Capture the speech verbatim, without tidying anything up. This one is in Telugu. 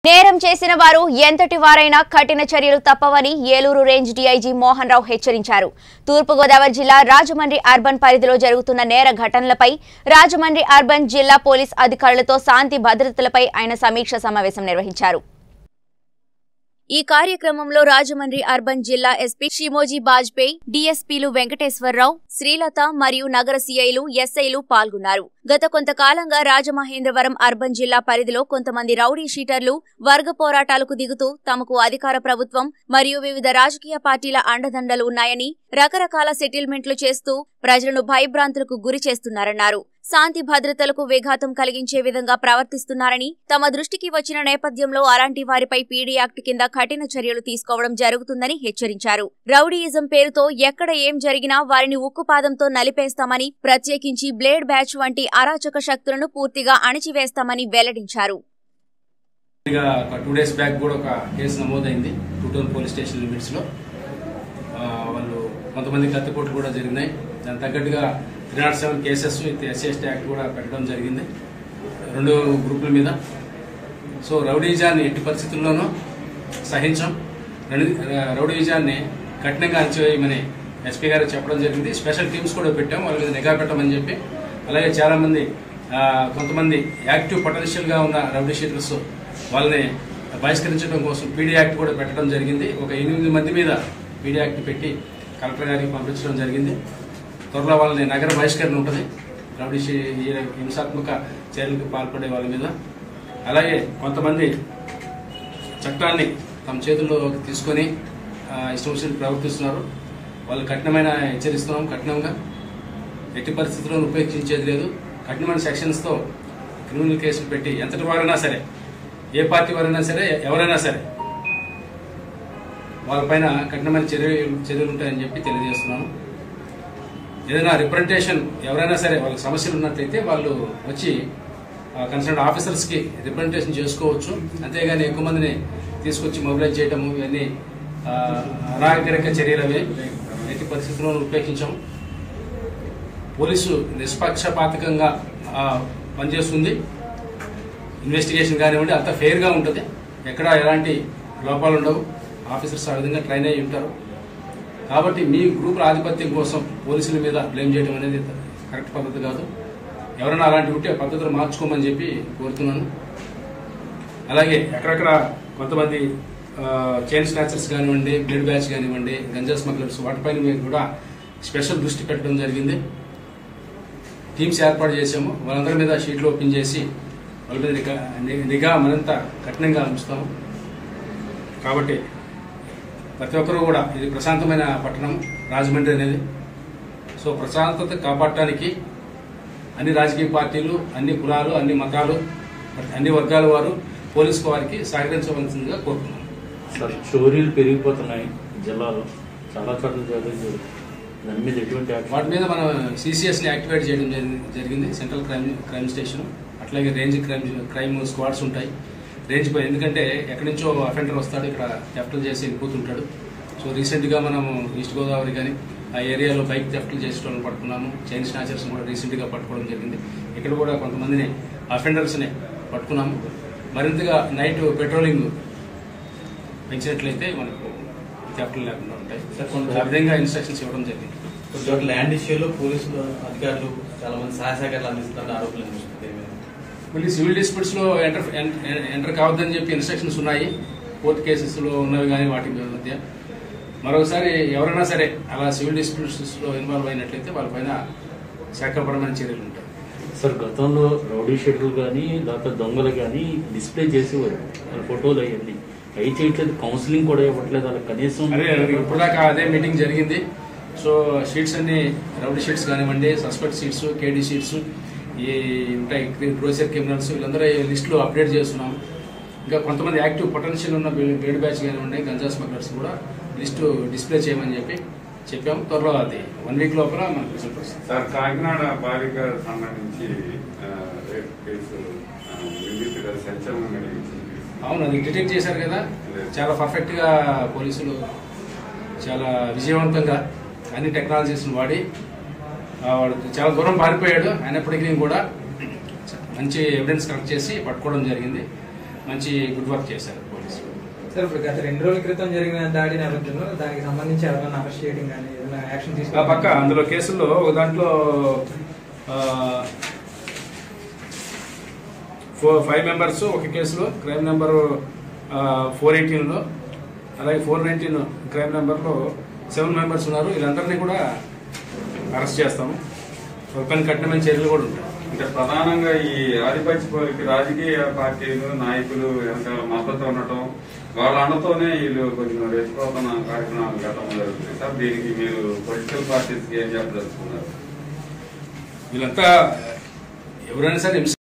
నేరం చేసిన వారు ఎంతటి వారైనా కఠిన చర్యలు తప్పవని ఏలూరు రేంజ్ డీఐజీ మోహన్ రావు హెచ్చరించారు. తూర్పు గోదావరి జిల్లా రాజమండ్రి అర్బన్ పరిధిలో జరుగుతున్న నేర ఘటనలపై రాజమండ్రి అర్బన్ జిల్లా పోలీస్ అధికారులతో శాంతి భద్రతలపై ఆయన సమీక్ష సమావేశం నిర్వహించారు. ఈ కార్యక్రమంలో రాజమండ్రి అర్బన్ జిల్లా ఎస్పీ షిమోజీ బాజ్పేయి, డీఎస్పీలు వెంకటేశ్వరరావు, శ్రీలత మరియు నగర సీఐలు, ఎస్ఐలు పాల్గొన్నారు. గత కొంతకాలంగా రాజమహేంద్రవరం అర్బన్ జిల్లా పరిధిలో కొంతమంది రౌడీ షీటర్లు వర్గ పోరాటాలకు దిగుతూ తమకు అధికార ప్రభుత్వం మరియు వివిధ రాజకీయ పార్టీల అండదండలు ఉన్నాయని రకరకాల సెటిల్మెంట్లు చేస్తూ ప్రజలను భయభ్రాంతులకు గురి చేస్తున్నారన్నారు. శాంతి భద్రతలకు విఘాతం కలిగించే విధంగా ప్రవర్తిస్తున్నారని తమ దృష్టికి వచ్చిన నేపథ్యంలో అలాంటి వారిపై పీడీ యాక్ట్ కింద కఠిన చర్యలు తీసుకోవడం జరుగుతుందని హెచ్చరించారు. రౌడీయిజం పేరుతో ఎక్కడ ఏం జరిగినా వారిని ఉక్కుపాదంతో నలిపేస్తామని, ప్రత్యేకించి బ్లేడ్ బ్యాచ్ వంటి అరాచక శక్తులను పూర్తిగా అణిచివేస్తామని వెల్లడించారు. టూ డేస్ బ్యాక్ కూడా ఒక కేసు నమోదైంది టూటౌన్ పోలీస్ స్టేషన్ లిమిట్స్ లో. వాళ్ళు కొంతమంది కత్తిపోట్లు కూడా జరిగినాయి. దానికి తగ్గట్టుగా three nought seven cases with SC ST act కూడా పెట్టడం జరిగింది రెండు గ్రూపుల మీద. సో రౌడీజాన్ని ఎట్టి పరిస్థితుల్లోనూ సహించాం. రౌడీజాన్ని కఠినంగా అణచివేయమని ఎస్పీ గారు చెప్పడం జరిగింది. స్పెషల్ టీమ్స్ కూడా పెట్టాం, వాళ్ళ మీద నిఘా పెట్టమని చెప్పి. అలాగే చాలా మంది కొంతమంది యాక్టివ్ పొటెన్షియల్ గా ఉన్న రౌడీ షీటర్స్ వాళ్ళని బహిష్కరించడం కోసం పీడీ యాక్ట్ కూడా పెట్టడం జరిగింది. ఒక ఎనిమిది మంది మీద పీడీ యాక్ట్ పెట్టి కలెక్టర్ గారికి పంపించడం జరిగింది. త్వరలో వాళ్ళని నగర బహిష్కరణ ఉంటుంది రౌడీ హింసాత్మక చర్యలకు పాల్పడే వాళ్ళ మీద. అలాగే కొంతమంది చట్టాన్ని తమ చేతుల్లోకి తీసుకొని ఇష్టం వచ్చినట్టు ప్రవర్తిస్తున్నారు. వాళ్ళు కఠినమైన హెచ్చరిస్తున్నాం. కఠినంగా ఎట్టి పరిస్థితుల్లో ఉపేక్షించేది లేదు. కఠినమైన సెక్షన్స్తో క్రిమినల్ కేసులు పెట్టి ఎంతటి వారైనా సరే, ఏ పార్టీ వారైనా సరే, ఎవరైనా సరే వాళ్ళపైన కఠినమైన చర్యలు చర్యలు ఉంటాయని చెప్పి తెలియజేస్తున్నాను. ఏదైనా రిప్రజెంటేషన్ ఎవరైనా సరే వాళ్ళకి సమస్యలు ఉన్నట్లయితే వాళ్ళు వచ్చి కన్సర్న్ ఆఫీసర్స్కి రిప్రజెంటేషన్ చేసుకోవచ్చు. అంతేగాని ఎక్కువ మందిని తీసుకొచ్చి మొబిలైజ్ చేయటము ఇవన్నీ అనాగరిక చర్యలవే. ఎట్టి పరిస్థితుల్లో ఉపేక్షించాము. పోలీసు నిష్పక్షపాతకంగా పనిచేస్తుంది. ఇన్వెస్టిగేషన్ కానివ్వండి అంత ఫెయిర్గా ఉంటుంది. ఎక్కడ ఎలాంటి లోపాలు ఉండవు. ఆఫీసర్స్ ఆ విధంగా ట్రైన్ అయ్యి ఉంటారు. కాబట్టి మీ గ్రూపుల ఆధిపత్యం కోసం పోలీసుల మీద బ్లేమ్ చేయడం అనేది కరెక్ట్ పద్ధతి కాదు. ఎవరైనా అలాంటివి ఉంటే పద్ధతులు మార్చుకోమని చెప్పి కోరుతున్నాను. అలాగే ఎక్కడెక్కడ కొంతమంది చైన్ స్నాచర్స్ కానివ్వండి, బ్లడ్ బ్యాచ్ కానివ్వండి, గంజా స్మగ్లర్స్ వాటిపైన మీద కూడా స్పెషల్ దృష్టి పెట్టడం జరిగింది. టీమ్స్ ఏర్పాటు చేసాము. వాళ్ళందరి మీద షీట్లు ఓపెన్ చేసి వాళ్ళ మీద నిఘా నిఘా మరింత కఠినంగా ఉంచుతాము. కాబట్టి ప్రతి ఒక్కరూ కూడా ఇది ప్రశాంతమైన పట్టణం రాజమండ్రి అనేది. సో ప్రశాంతత కాపాడటానికి అన్ని రాజకీయ పార్టీలు, అన్ని కులాలు, అన్ని మతాలు, అన్ని వర్గాల వారు పోలీసు వారికి సహకరించవలసిందిగా కోరుతున్నాం. సార్, చోరీలు పెరిగిపోతున్నాయి జిల్లాలో, చాలా చోట్ల జరుగుతుంది. దాని మీద ఎటువంటి వాటి మీద మనం సిసిఎస్ని యాక్టివేట్ చేయడం జరిగింది. సెంట్రల్ క్రైమ్ క్రైమ్ స్టేషన్, అట్లాగే రేంజ్ క్రైమ్ క్రైమ్ స్క్వాడ్స్ ఉంటాయి రేంజ్ పై. ఎందుకంటే ఎక్కడి నుంచో అఫెండర్ వస్తాడు, ఇక్కడ థెఫ్ట్లు చేసి వెళ్ళిపోతుంటాడు. సో రీసెంట్గా మనము ఈస్ట్ గోదావరి కానీ ఆ ఏరియాలో బైక్ థెఫ్ట్లు చేసేటోళ్ళని పట్టుకున్నాము. చైన్ స్నాచర్స్ కూడా రీసెంట్గా పట్టుకోవడం జరిగింది. ఇక్కడ కూడా కొంతమందిని అఫెండర్స్ని పట్టుకున్నాము. మరింతగా నైట్ పెట్రోలింగ్ పెంచినట్లయితే మనకు థెఫ్ట్లు లేకుండా ఉంటాయి. ఆ విధంగా ఇన్స్ట్రక్షన్స్ ఇవ్వడం జరిగింది. కొన్ని ల్యాండ్ ఇష్యూలో పోలీసులు అధికారులు చాలా మంది సహాయ సహకారాలు అందిస్తున్న ఆరోపణలు మళ్ళీ సివిల్ డిస్ప్యూట్స్ లో ఎంటర్ ఎంటర్ కావద్దని చెప్పి ఇన్స్ట్రక్షన్స్ ఉన్నాయి. కోర్టు కేసెస్ లో ఉన్నవి కానీ వాటి మధ్య మరొకసారి ఎవరైనా సరే అలా సివిల్ డిస్ప్యూట్స్ లో ఇన్వాల్వ్ అయినట్లయితే వాళ్ళపైన శాఖాపరమైన చర్యలు ఉంటాయి. సార్, గతంలో రౌడీ షెడ్యూల్ కానీ లేకపోతే దొంగలు కానీ డిస్ప్లే చేసేవారు, వాళ్ళ ఫోటోలు అయ్యండి అవి చేయట్లేదు, కౌన్సిలింగ్ కూడా ఇవ్వట్లేదు వాళ్ళకి కనీసం. అదే ఇప్పుడు దాకా అదే మీటింగ్ జరిగింది. సో షీట్స్ అన్ని రౌడీ షీట్స్ కానివ్వండి, సస్పెక్ట్ షీట్స్, కేడీ షీట్స్ ఈ ఉంటాయి, గ్రోసరీ క్రిమినల్స్ వీళ్ళందరూ లిస్టులో అప్డేట్ చేస్తున్నాం. ఇంకా కొంతమంది యాక్టివ్ పొటెన్షియల్ ఉన్న బ్లేడ్ బ్యాచ్ కానివ్వండి, గంజా స్మగ్లర్స్ కూడా లిస్టు డిస్ప్లే చేయమని చెప్పి చెప్పాము. త్వరలో అది వన్ వీక్ లోపల మనకు రిజల్ట్ వస్తుంది. సార్, కాకినాడ బాలిక సంబంధించి అవును, అది డిటెక్ట్ చేశారు కదా, చాలా పర్ఫెక్ట్ గా పోలీసులు చాలా విజయవంతంగా అన్ని టెక్నాలజీస్ని వాడి వాడు చాలా దూరం పారిపోయాడు. అయినప్పటికీ కూడా మంచి ఎవిడెన్స్ కలెక్ట్ చేసి పట్టుకోవడం జరిగింది. మంచి గుడ్ వర్క్ చేశారు పోలీసులు. సార్ ఇప్పుడు గత రెండు రోజుల క్రితం జరిగిన దాడి నేపథ్యంలో దానికి సంబంధించి ఎవరైనా అరెస్ట్ చేయడం కానీ ఏదైనా యాక్షన్ తీసుకున్నా పక్క అందులో కేసుల్లో ఒక దాంట్లో ఫోర్ ఫైవ్ మెంబర్స్ ఒక కేసులో క్రైమ్ నెంబర్ ఫోర్ ఎయిటీన్లో అలాగే ఫోర్ నైన్టీన్ క్రైమ్ నెంబర్లో సెవెన్ మెంబర్స్ ఉన్నారు. వీళ్ళందరినీ కూడా అరెస్ట్ చేస్తాము. కొన్ని కఠినమైన చర్యలు కూడా ఉంటాయి. అంటే ప్రధానంగా ఈ ఆధిపత్య రాజకీయ పార్టీలు నాయకులు వెనకాల మద్దతు ఉండటం వాళ్ళ అండతోనే వీళ్ళు కొంచెం రెచ్చిపోతున్న కార్యక్రమాలు గతంలో జరుగుతుంది సార్. దీనికి మీరు పొలిటికల్ పార్టీస్కి ఏం చెప్పదలుచుకున్నారు? వీళ్ళంతా ఎవరైనా సరే